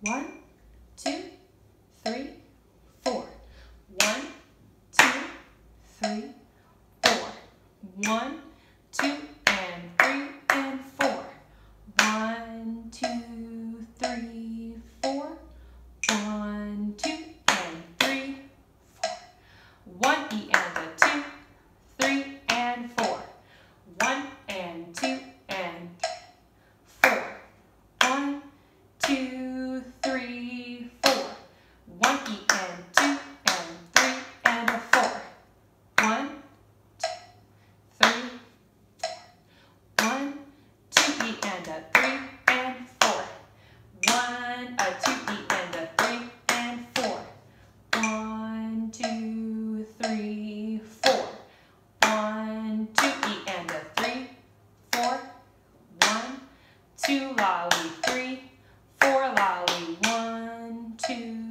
1, 2, 3, 4. 1, 2, 3, 4. 1, 2, and 3, and 4. 1, 2, 3, 4. 1, 2, and 3, 4. 1 E and a 2, 3, and 4. 1 and 2 and 4. 1, 2, 3, 4. 1 E and 2 and 3 and a 4. 1, 2, 3, 4. 1, 2 E and a 3 and 4. 1, a 2 E and a 3 and 4. 1, 2, 3, 4. 1, 2 E and a 3, 4. 1, 2 lolly 3, 4 lolly 1, 2.